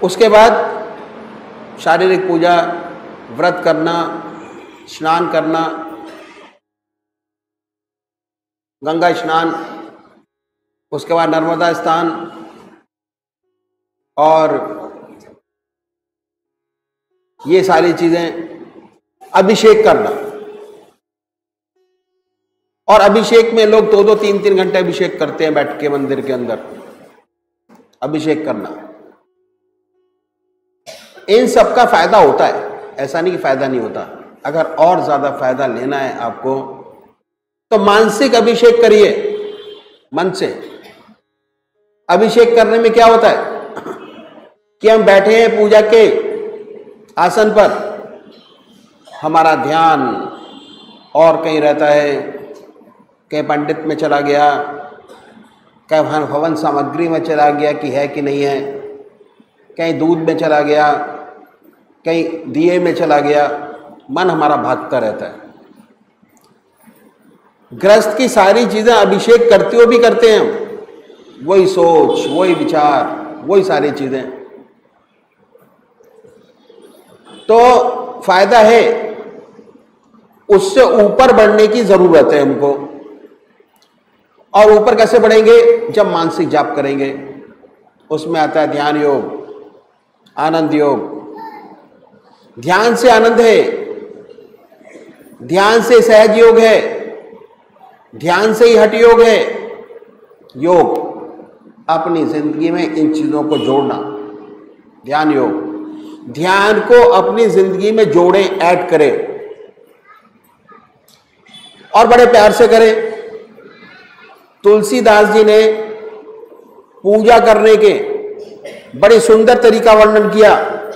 उसके बाद शारीरिक पूजा, व्रत करना, स्नान करना, गंगा स्नान, उसके बाद नर्मदा स्नान और ये सारी चीजें, अभिषेक करना। और अभिषेक में लोग 2-2, 3-3 घंटे अभिषेक करते हैं बैठ के मंदिर के अंदर, अभिषेक करना। इन सब का फायदा होता है, ऐसा नहीं कि फायदा नहीं होता। अगर और ज्यादा फायदा लेना है आपको तो मानसिक अभिषेक करिए, मन से। अभिषेक करने में क्या होता है कि हम बैठे हैं पूजा के आसन पर, हमारा ध्यान और कहीं रहता है, कहीं पंडित में चला गया, कहीं हवन सामग्री में चला गया कि है कि नहीं है, कहीं दूध में चला गया, कहीं दिए में चला गया, मन हमारा भागता रहता है। गृहस्थ की सारी चीजें अभिषेक करते हुए भी करते हैं हम, वही सोच, वही विचार, वही सारी चीजें। तो फायदा है, उससे ऊपर बढ़ने की जरूरत है हमको। और ऊपर कैसे बढ़ेंगे? जब मानसिक जाप करेंगे। उसमें आता है ध्यान योग, आनंद योग। ध्यान से आनंद है, ध्यान से सहज योग है, ध्यान से ही हठ योग है। योग अपनी जिंदगी में इन चीजों को जोड़ना, ध्यान योग। ध्यान को अपनी जिंदगी में जोड़ें, ऐड करें और बड़े प्यार से करें। तुलसीदास जी ने पूजा करने के बड़े सुंदर तरीका वर्णन किया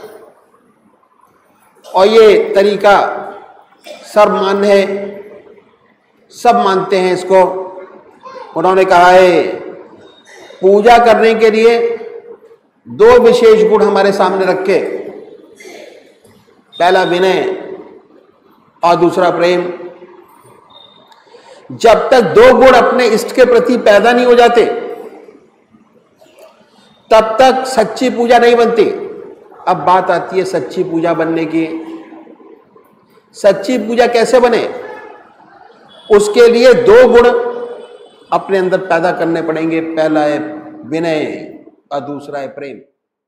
और ये तरीका सर्वमान्य है, सब मानते हैं इसको। उन्होंने कहा है पूजा करने के लिए 2 विशेष गुण हमारे सामने रखे, पहला विनय और दूसरा प्रेम। जब तक 2 गुण अपने इष्ट के प्रति पैदा नहीं हो जाते तब तक सच्ची पूजा नहीं बनती। अब बात आती है सच्ची पूजा बनने की। सच्ची पूजा कैसे बने? उसके लिए 2 गुण अपने अंदर पैदा करने पड़ेंगे, पहला है विनय और दूसरा है प्रेम।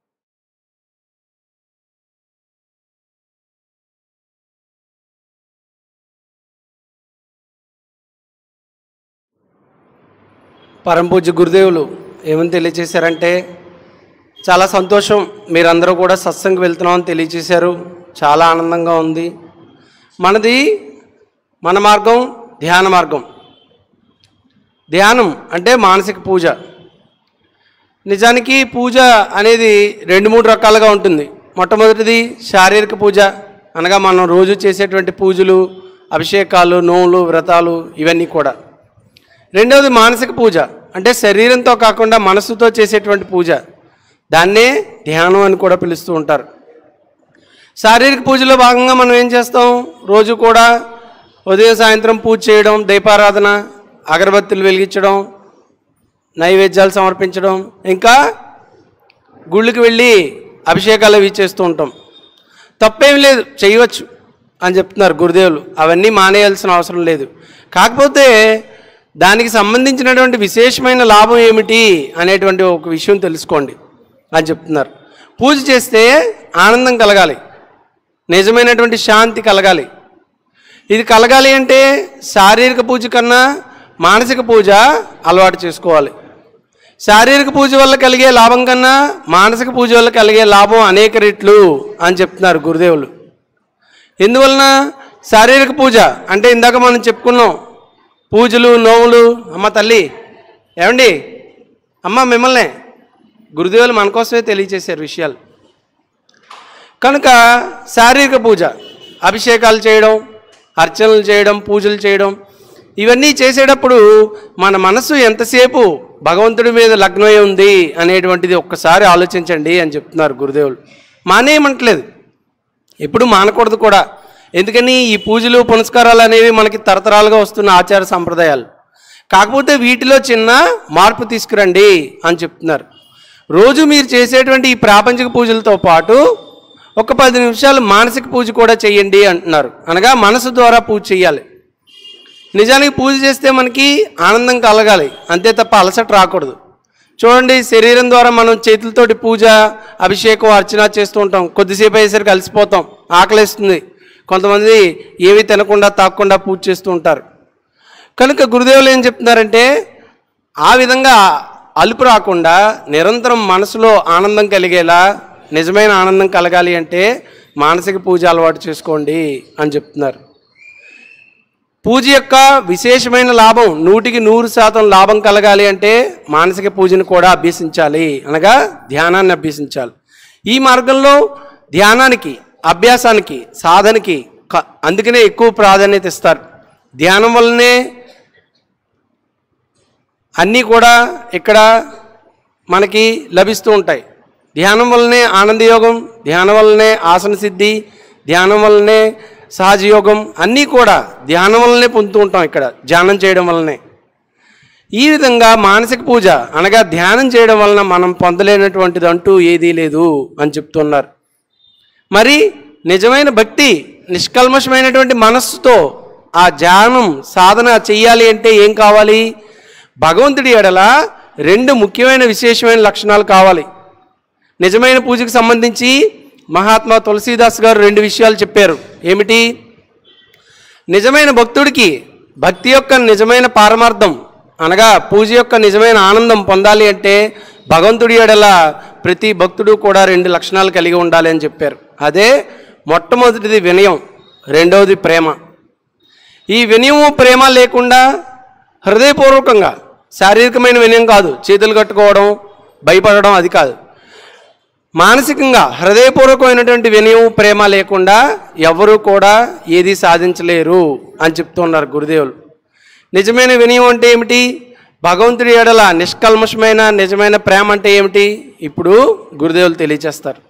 పరమ పూజ్య గురుదేవులు ఏమని తెలియచేశారంటే, చాలా సంతోషం మీరందరూ కూడా సత్సంగం వెళ్తున్నామని తెలియచేశారు. చాలా ఆనందంగా ఉంది. మనది మన మార్గం ధ్యాన మార్గం. ధ్యానం అంటే మానసిక పూజ. నిజానికి పూజ అనేది 2-3 రకాలుగా ఉంటుంది. మొట్టమొదటిది శారీరక పూజ, అనగా మనం రోజు చేసేటువంటి పూజలు, అభిషేకాలు, నోములు, వ్రతాలు ఇవన్నీ కూడా. రెండవది మానసిక పూజ, అంటే శరీరంతో కాకుండా మనసుతో చేసేటువంటి పూజ. దాన్నే ధ్యానం అని కూడా పిలుస్తూ ఉంటారు. శారీరక పూజలో భాగంగా మనం ఏం చేస్తాం? రోజు కూడా ఉదయం సాయంత్రం పూజ చేయడం, దీపారాధన, అగరబత్తులు వెలిగించడం, నైవేద్యాలు సమర్పించడం, ఇంకా గుళ్ళకి వెళ్ళి అభిషేకాలు అవి చేస్తూ ఉంటాం. తప్పేం లేదు, చేయవచ్చు అని చెప్తున్నారు గురుదేవులు. అవన్నీ మానేయాల్సిన అవసరం లేదు. కాకపోతే దానికి సంబంధించినటువంటి విశేషమైన లాభం ఏమిటి అనేటువంటి ఒక విషయం తెలుసుకోండి అని చెప్తున్నారు. పూజ చేస్తే ఆనందం కలగాలి, నిజమైనటువంటి శాంతి కలగాలి. ఇది కలగాలి అంటే శారీరక పూజ కన్నా మానసిక పూజ అలవాటు చేసుకోవాలి. శారీరక పూజ వల్ల కలిగే లాభం కన్నా మానసిక పూజ వల్ల కలిగే లాభం అనేక రెట్లు అని చెప్తున్నారు గురుదేవులు. ఎందువలన? శారీరక పూజ అంటే ఇందాక మనం చెప్పుకున్నాం, పూజలు, నోములు. అమ్మ తల్లి, ఏమండి అమ్మ, మిమ్మల్నే గురుదేవులు మన కోసమే తెలియచేశారు విషయాలు. కనుక శారీరక పూజ, అభిషేకాలు చేయడం, అర్చనలు చేయడం, పూజలు చేయడం, ఇవన్నీ చేసేటప్పుడు మన మనసు ఎంతసేపు భగవంతుడి మీద లగ్నమై ఉంది అనేటువంటిది ఒక్కసారి ఆలోచించండి అని చెప్తున్నారు గురుదేవులు. మానేయమంటలేదు, ఎప్పుడు మానకూడదు కూడా. ఎందుకని? ఈ పూజలు పునస్కారాలు అనేవి మనకి తరతరాలుగా వస్తున్న ఆచార సంప్రదాయాలు. కాకపోతే వీటిలో చిన్న మార్పు తీసుకురండి అని చెప్తున్నారు. రోజు మీరు చేసేటువంటి ఈ ప్రాపంచిక పూజలతో పాటు ఒక 10 నిమిషాలు మానసిక పూజ కూడా చేయండి అంటున్నారు. అనగా మనసు ద్వారా పూజ చేయాలి. నిజానికి పూజ చేస్తే మనకి ఆనందం కలగాలి, అంతే తప్ప అలసట రాకూడదు. చూడండి, శరీరం ద్వారా మనం చేతులతోటి పూజ, అభిషేకం, అర్చన చేస్తూ ఉంటాం. కొద్దిసేపు అయ్యేసరికి అలసిపోతాం, ఆకలిస్తుంది. కొంతమంది ఏవి తినకుండా తాకుండా పూజ చేస్తూ ఉంటారు. కనుక గురుదేవులు ఏం చెప్తున్నారంటే, ఆ విధంగా అలుపు రాకుండా నిరంతరం మనసులో ఆనందం కలిగేలా, నిజమైన ఆనందం కలగాలి అంటే మానసిక పూజ అలవాటు చేసుకోండి అని చెప్తున్నారు. పూజ యొక్క విశేషమైన లాభం, 100% లాభం కలగాలి అంటే మానసిక పూజను కూడా అభ్యసించాలి, అనగా ధ్యానాన్ని అభ్యసించాలి. ఈ మార్గంలో ధ్యానానికి, అభ్యాసానికి, సాధనకి అందుకనే ఎక్కువ ప్రాధాన్యత ఇస్తారు. ధ్యానం వల్లనే అన్నీ కూడా ఇక్కడ మనకి లభిస్తూ ఉంటాయి. ధ్యానం వల్లనే ఆనందయోగం, ధ్యానం వల్లనే ఆసన సిద్ధి, ధ్యానం వల్లనే సహజయోగం, అన్నీ కూడా ధ్యానం వల్లనే పొందుతూ ఉంటాం. ఇక్కడ ధ్యానం చేయడం వల్లనే. ఈ విధంగా మానసిక పూజ అనగా ధ్యానం చేయడం వలన మనం పొందలేనటువంటిది అంటూ ఏదీ లేదు అని చెప్తున్నారు. మరి నిజమైన భక్తి, నిష్కల్మషమైనటువంటి మనస్సుతో ఆ ధ్యానం సాధన చెయ్యాలి అంటే ఏం కావాలి? భగవంతుడి ఎడల 2 ముఖ్యమైన విశేషమైన లక్షణాలు కావాలి. నిజమైన పూజకు సంబంధించి మహాత్మా తులసీదాస్ గారు 2 విషయాలు చెప్పారు. ఏమిటి? నిజమైన భక్తుడికి భక్తి యొక్క నిజమైన పారమార్థం అనగా పూజ యొక్క నిజమైన ఆనందం పొందాలి అంటే భగవంతుడి ఎడల ప్రతి భక్తుడు కూడా 2 లక్షణాలు కలిగి ఉండాలి అని చెప్పారు. అదే మొట్టమొదటిది వినయం, రెండవది ప్రేమ. ఈ వినయము ప్రేమ లేకుండా హృదయపూర్వకంగా, శారీరకమైన వినయం కాదు, చేతులు కట్టుకోవడం, భయపడడం, అది కాదు. మానసికంగా హృదయపూర్వకమైనటువంటి వినయం, ప్రేమ లేకుండా ఎవరూ కూడా ఏది సాధించలేరు అని చెప్తున్నారు గురుదేవులు. నిజమైన వినయం అంటే ఏమిటి? భగవంతుడి ఎడల నిష్కల్మషమైన నిజమైన ప్రేమ అంటే ఏమిటి? ఇప్పుడు గురుదేవులు తెలియచేస్తారు.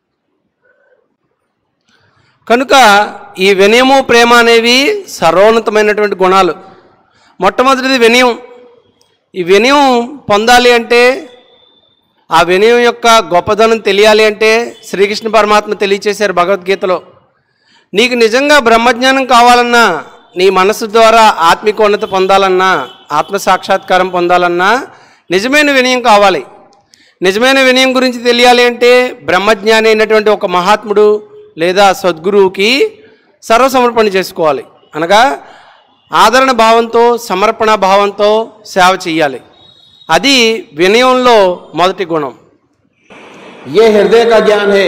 కనుక ఈ వినయము, ప్రేమ అనేవి సర్వోన్నతమైనటువంటి గుణాలు. మొట్టమొదటిది వినయం. ఈ వినయం పొందాలి అంటే, ఆ వినయం యొక్క గొప్పదనం తెలియాలి అంటే శ్రీకృష్ణ పరమాత్మ తెలియచేశారు భగవద్గీతలో. నీకు నిజంగా బ్రహ్మజ్ఞానం కావాలన్నా, నీ మనసు ద్వారా ఆత్మికోన్నత పొందాలన్నా, ఆత్మ సాక్షాత్కారం పొందాలన్నా నిజమైన వినయం కావాలి. నిజమైన వినయం గురించి తెలియాలి అంటే బ్రహ్మజ్ఞాని అయినటువంటి ఒక మహాత్ముడు లేదా సద్గురువుకి సర్వసమర్పణ చేసుకోవాలి. అనగా ఆదరణ భావంతో, సమర్పణ భావంతో సేవ చేయాలి. అది వినయంలో మొదటి గుణం. ये हृदय का ज्ञान है,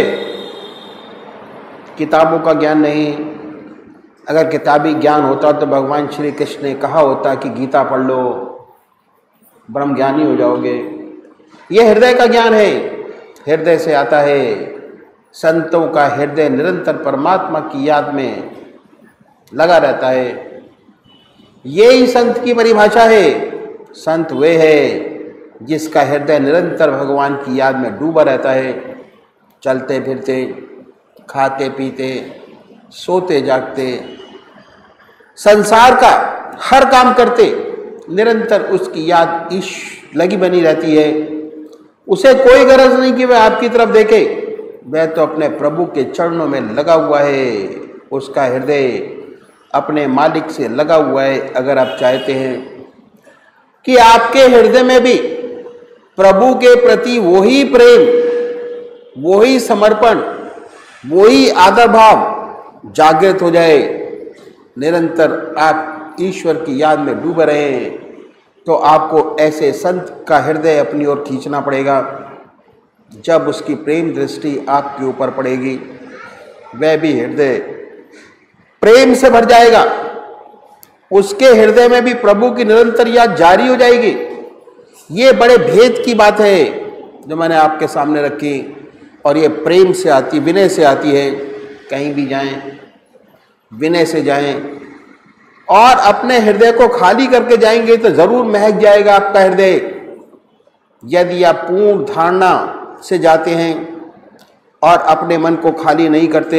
किताबों का ज्ञान नहीं। अगर किताबी ज्ञान होता तो भगवान श्री कृष्ण ने कहा होता कि गीता पढ़ लो, ब्रह्म ज्ञानी हो जाओगे। ये हृदय का ज्ञान है, हृदय से आता है। संतों का हृदय निरंतर परमात्मा की याद में लगा रहता है। ये ही संत की परिभाषा है। संत वे है जिसका हृदय निरंतर भगवान की याद में डूबा रहता है। चलते फिरते, खाते पीते, सोते जागते, संसार का हर काम करते निरंतर उसकी याद लगी बनी रहती है। उसे कोई गरज नहीं कि वह आपकी तरफ देखे, वह तो अपने प्रभु के चरणों में लगा हुआ है। उसका हृदय अपने मालिक से लगा हुआ है। अगर आप चाहते हैं कि आपके हृदय में भी प्रभु के प्रति वही प्रेम, वही समर्पण, वही आदर भाव जागृत हो जाए, निरंतर आप ईश्वर की याद में डूबे रहें, तो आपको ऐसे संत का हृदय अपनी ओर खींचना पड़ेगा। जब उसकी प्रेम दृष्टि आपके ऊपर पड़ेगी, वह भी हृदय प्रेम से भर जाएगा। उसके हृदय में भी प्रभु की निरंतर याद जारी हो जाएगी। ये बड़े भेद की बात है जो मैंने आपके सामने रखी, और ये प्रेम से आती, विनय से आती है। कहीं भी जाएं, विनय से जाएं, और अपने हृदय को खाली करके जाएंगे तो ज़रूर महक जाएगा आपका हृदय। यदि आप पूर्ण धारणा से जाते हैं और अपने मन को खाली नहीं करते,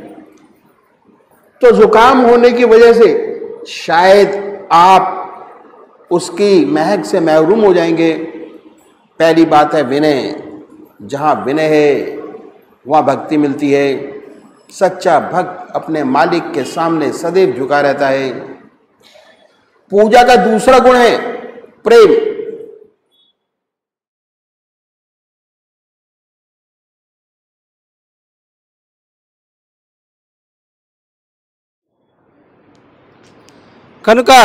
तो जुकाम होने की वजह से शायद आप उसकी महक से महरूम हो जाएंगे। पहली बात है विनय, जहाँ विनय है वहाँ भक्ति मिलती है। सच्चा भक्त अपने मालिक के सामने सदैव झुका रहता है। पूजा का दूसरा गुण है प्रेम। కనుక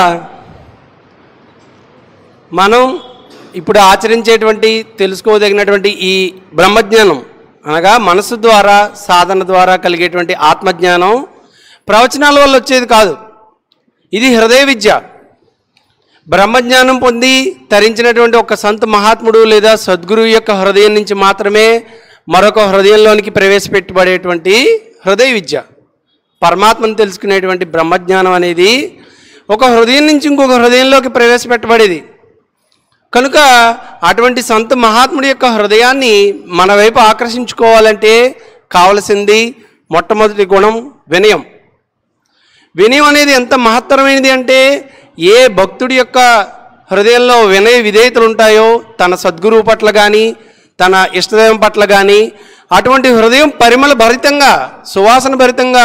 మనం ఇప్పుడు ఆచరించేటువంటి తెలుసుకోదగినటువంటి ఈ బ్రహ్మజ్ఞానం అనగా మనసు ద్వారా సాధన ద్వారా కలిగేటువంటి ఆత్మజ్ఞానం ప్రవచనాల వల్ల వచ్చేది కాదు. ఇది హృదయ విద్య. బ్రహ్మజ్ఞానం పొంది తరించినటువంటి ఒక సంత మహాత్ముడు లేదా సద్గురువు యొక్క హృదయం నుంచి మాత్రమే మరొక హృదయంలోనికి ప్రవేశపెట్టబడేటువంటి హృదయ విద్య. పరమాత్మను తెలుసుకునేటువంటి బ్రహ్మజ్ఞానం అనేది ఒక హృదయం నుంచి ఇంకొక హృదయంలోకి ప్రవేశపెట్టబడేది. కనుక అటువంటి సంత మహాత్ముడి యొక్క హృదయాన్ని మన వైపు ఆకర్షించుకోవాలంటే కావలసింది మొట్టమొదటి గుణం వినయం. వినయం అనేది ఎంత మహత్తరమైనది అంటే, ఏ భక్తుడి యొక్క హృదయంలో వినయ విధేయతలు ఉంటాయో తన సద్గురువు పట్ల కానీ తన ఇష్టదైవం పట్ల కానీ, అటువంటి హృదయం పరిమళ భరితంగా సువాసన భరితంగా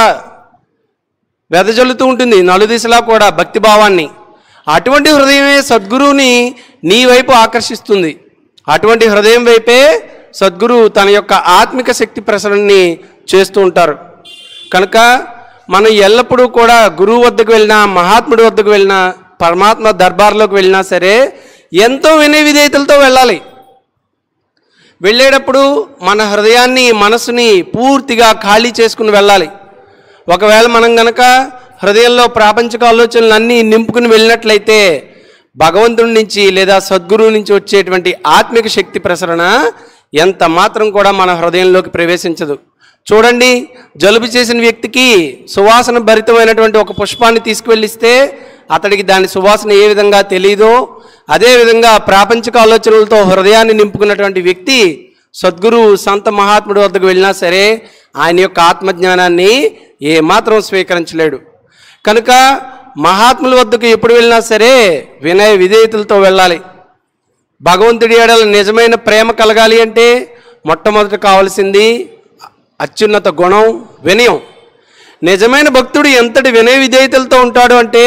వెదజల్లుతూ ఉంటుంది నలుదిశలా కూడా భక్తిభావాన్ని. అటువంటి హృదయమే సద్గురువుని నీ వైపు ఆకర్షిస్తుంది. అటువంటి హృదయం వైపే సద్గురువు తన యొక్క ఆత్మిక శక్తి ప్రసరణని చేస్తూ ఉంటారు. కనుక మనం ఎల్లప్పుడూ కూడా గురువు వద్దకు వెళ్ళినా, మహాత్ముడి వద్దకు వెళ్ళినా, పరమాత్మ దర్బార్లోకి వెళ్ళినా సరే ఎంతో వినయ విధేయతలతో వెళ్ళాలి. వెళ్ళేటప్పుడు మన హృదయాన్ని మనసుని పూర్తిగా ఖాళీ చేసుకుని వెళ్ళాలి. ఒకవేళ మనం గనక హృదయంలో ప్రాపంచిక ఆలోచనలన్నీ నింపుకుని వెళ్ళినట్లయితే భగవంతుడి నుంచి లేదా సద్గురువు నుంచి వచ్చేటువంటి ఆత్మిక శక్తి ప్రసరణ ఎంత మాత్రం కూడా మన హృదయంలోకి ప్రవేశించదు. చూడండి, జలుబు చేసిన వ్యక్తికి సువాసన భరితమైనటువంటి ఒక పుష్పాన్ని తీసుకువెళ్ళిస్తే అతడికి దాని సువాసన ఏ విధంగా తెలియదో, అదేవిధంగా ప్రాపంచిక ఆలోచనలతో హృదయాన్ని నింపుకున్నటువంటి వ్యక్తి సద్గురువు సంత మహాత్ముడి వద్దకు వెళ్ళినా సరే ఆయన యొక్క ఆత్మజ్ఞానాన్ని ఏమాత్రం స్వీకరించలేడు. కనుక మహాత్ముల వద్దకు ఎప్పుడు వెళ్ళినా సరే వినయ విధేయతలతో వెళ్ళాలి. భగవంతుడి ఎడల నిజమైన ప్రేమ కలగాలి అంటే మొట్టమొదట కావాల్సింది అత్యున్నత గుణం వినయం. నిజమైన భక్తుడు ఎంతటి వినయ విధేయతలతో ఉంటాడు అంటే,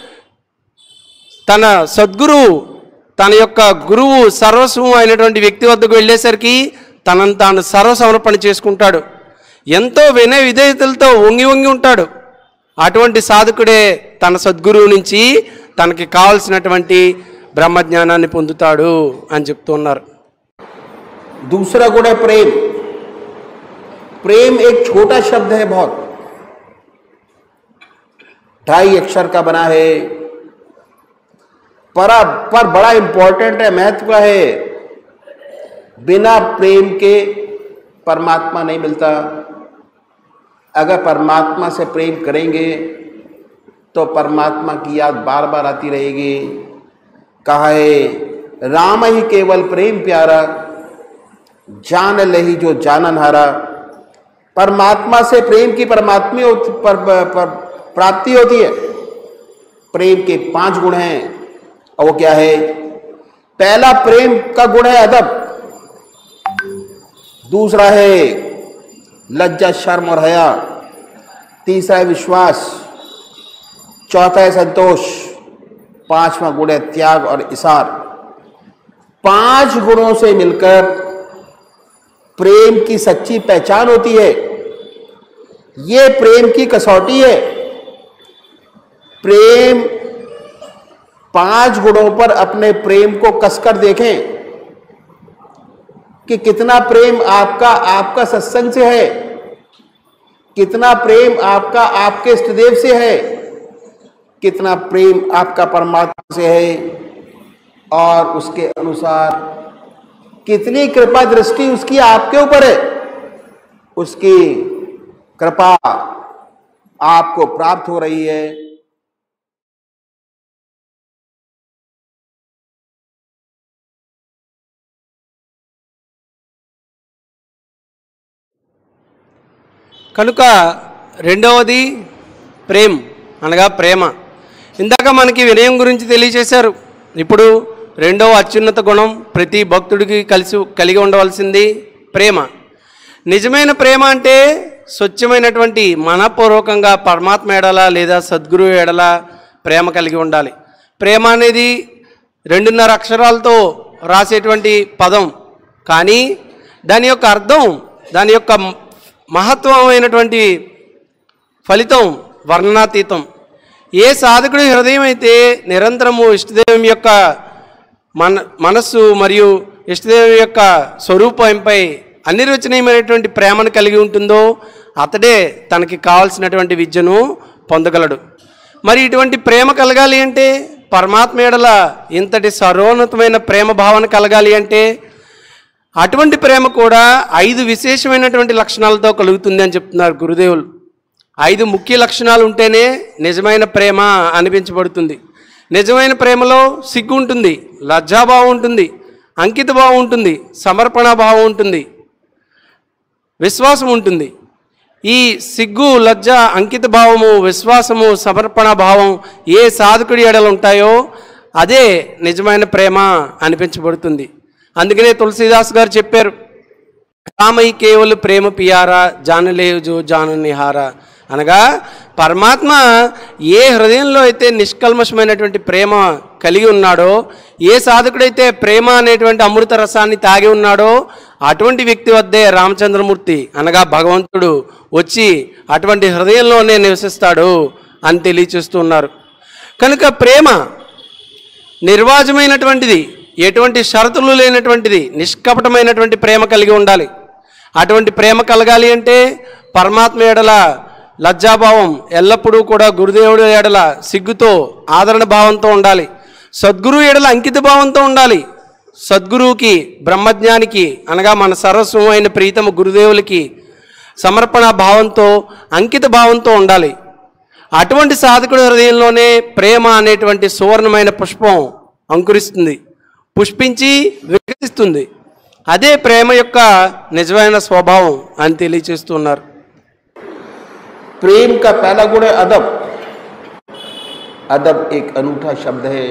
తన సద్గురువు తన యొక్క గురువు సర్వస్వం అయినటువంటి వ్యక్తి వద్దకు వెళ్ళేసరికి తనను తాను సర్వసమర్పణ చేసుకుంటాడు. ఎంతో వినయ విధేయతలతో వంగి వంగి ఉంటాడు. అటువంటి సాధకుడే తన సద్గురువు నుంచి తనకి కావలసినటువంటి బ్రహ్మజ్ఞానాన్ని పొందుతాడు అని చెప్తున్నారు. दूसरा गुण है प्रेम। प्रेम एक छोटा शब्द है, बहुत 2.5 अक्षर का बना है, पर बड़ा इंपॉर्टेंट है, महत्व है। बिना प्रेम के परमात्मा नहीं मिलता। अगर परमात्मा से प्रेम करेंगे तो परमात्मा की याद बार बार आती रहेगी। कहा है, राम ही केवल प्रेम प्यारा, जान लही जो जानन हारा। परमात्मा से प्रेम की प्राप्ति होती है। प्रेम के 5 गुण हैं, और वो क्या है? पहला प्रेम का गुण है अदब, दूसरा है लज्जा शर्म और हया, तीसरा है विश्वास, चौथा है संतोष, 5वां गुण है त्याग और इसार। 5 गुणों से मिलकर प्रेम की सच्ची पहचान होती है। ये प्रेम की कसौटी है। प्रेम 5 गुणों पर अपने प्रेम को कसकर देखें कि कितना प्रेम आपका सत्संग से है, कितना प्रेम आपका आपके इष्टदेव से है, कितना प्रेम आपका परमात्मा से है, और उसके अनुसार कितनी कृपा दृष्टि उसकी आपके ऊपर है। उसकी कृपा आपको प्राप्त हो रही है। కనుక రెండవది ప్రేమ అనగా ప్రేమ. ఇందాక మనకి వినయం గురించి తెలియజేశారు. ఇప్పుడు రెండవ అత్యున్నత గుణం ప్రతి భక్తుడికి కలిగి ఉండవలసింది ప్రేమ. నిజమైన ప్రేమ అంటే స్వచ్ఛమైనటువంటి మనపూర్వకంగా పరమాత్మ ఎడల లేదా సద్గురువు ఎడల ప్రేమ కలిగి ఉండాలి. ప్రేమ అనేది 2.5 అక్షరాలతో రాసేటువంటి పదం, కానీ దాని యొక్క అర్థం, దాని యొక్క మహత్వమైనటువంటి ఫలితం వర్ణనాతీతం. ఏ సాధకుడి హృదయం అయితే నిరంతరము ఇష్టదేవం యొక్క మనస్సు మరియు ఇష్టదేవం యొక్క స్వరూపంపై అనిర్వచనీయమైనటువంటి ప్రేమను కలిగి ఉంటుందో అతడే తనకి కావాల్సినటువంటి విద్యను పొందగలడు. మరి ఇటువంటి ప్రేమ కలగాలి అంటే, పరమాత్మ ఎడల ఇంతటి సర్వోన్నతమైన ప్రేమ భావన కలగాలి అంటే, అటువంటి ప్రేమ కూడా 5 విశేషమైనటువంటి లక్షణాలతో కలుగుతుంది అని చెప్తున్నారు గురుదేవులు. 5 ముఖ్య లక్షణాలు ఉంటేనే నిజమైన ప్రేమ అనిపించబడుతుంది. నిజమైన ప్రేమలో సిగ్గు ఉంటుంది, లజ్జాభావం ఉంటుంది, అంకిత భావం ఉంటుంది, సమర్పణ భావం ఉంటుంది, విశ్వాసం ఉంటుంది. ఈ సిగ్గు, లజ్జ, అంకిత భావము, విశ్వాసము, సమర్పణ భావం ఏ సాధకుడి ఎడలు ఉంటాయో అదే నిజమైన ప్రేమ అనిపించబడుతుంది. అందుకనే తులసీదాస్ గారు చెప్పారు, రామై కేవలం ప్రేమ పియారా జానలేవు జో జాను నిహారా. అనగా పరమాత్మ ఏ హృదయంలో అయితే నిష్కల్మషమైనటువంటి ప్రేమ కలిగి ఉన్నాడో, ఏ సాధకుడైతే ప్రేమ అనేటువంటి అమృత రసాన్ని తాగి ఉన్నాడో అటువంటి వ్యక్తి వద్దే రామచంద్రమూర్తి అనగా భగవంతుడు వచ్చి అటువంటి హృదయంలోనే నివసిస్తాడు అని తెలియచేస్తున్నారు. కనుక ప్రేమ నిర్వాజమైనటువంటిది, ఎటువంటి షరతులు లేనటువంటిది, నిష్కపటమైనటువంటి ప్రేమ కలిగి ఉండాలి. అటువంటి ప్రేమ కలగాలి అంటే పరమాత్మ ఎడల లజ్జాభావం, ఎల్లప్పుడూ కూడా గురుదేవుడు ఎడల సిగ్గుతో ఆదరణ భావంతో ఉండాలి. సద్గురువు ఎడల అంకిత భావంతో ఉండాలి. సద్గురువుకి, బ్రహ్మజ్ఞానికి అనగా మన సర్వస్వం అయిన ప్రీతమ గురుదేవులకి సమర్పణ భావంతో, అంకిత భావంతో ఉండాలి. అటువంటి సాధకుడి హృదయంలోనే ప్రేమ అనేటువంటి సువర్ణమైన పుష్పం అంకురిస్తుంది, పుష్పించి వికసిస్తుంది. అదే ప్రేమ యొక్క నిజమైన స్వభావం అని తెలియచేస్తున్నారు. प्रेम का पहला गुण है अदब. अदब एक अनूठा शब्द है,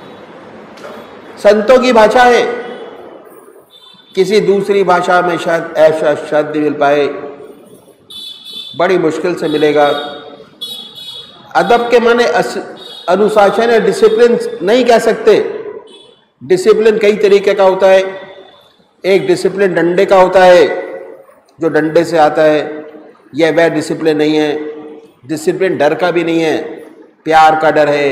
संतों की भाषा है. किसी दूसरी भाषा में शायद ऐसा शब्द मिल पाए, बड़ी मुश्किल से मिलेगा. अदब के माने अनुशासन है, डिसिप्लिन नहीं कह सकते. डिसिप्लिन कई तरीके का होता है. एक डिसिप्लिन डंडे का होता है जो डंडे से आता है, यह वह डिसिप्लिन नहीं है. डिसिप्लिन डर का भी नहीं है, प्यार का डर है.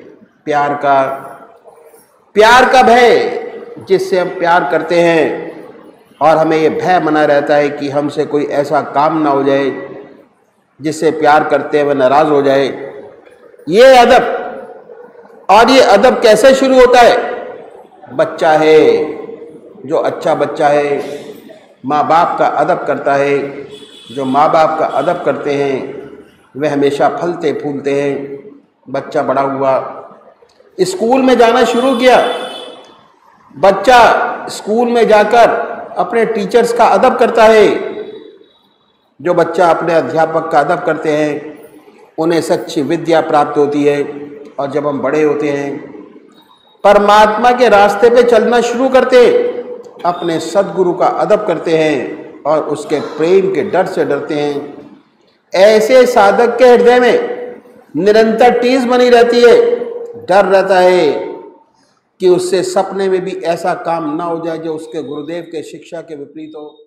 प्यार का भय, जिससे हम प्यार करते हैं और हमें ये भय बना रहता है कि हमसे कोई ऐसा काम ना हो जाए जिससे प्यार करते हुए नाराज हो जाए. ये अदब. और ये अदब कैसे शुरू होता है? बच्चा है, जो अच्छा बच्चा है, माँ बाप का अदब करता है. जो माँ बाप का अदब करते हैं वे हमेशा फलते फूलते हैं. बच्चा बड़ा हुआ, स्कूल में जाना शुरू किया. बच्चा स्कूल में जाकर अपने टीचर्स का अदब करता है. जो बच्चा अपने अध्यापक का अदब करते हैं उन्हें सच्ची विद्या प्राप्त होती है. और जब हम बड़े होते हैं, परमात्मा के रास्ते पे चलना शुरू करते हैं, अपने सद्गुरु का अदब करते हैं और उसके प्रेम के डर से डरते हैं. ऐसे साधक के हृदय में निरंतर टीस बनी रहती है. डर रहता है कि उससे सपने में भी ऐसा काम ना हो जाए जो उसके गुरुदेव के शिक्षा के विपरीत हो.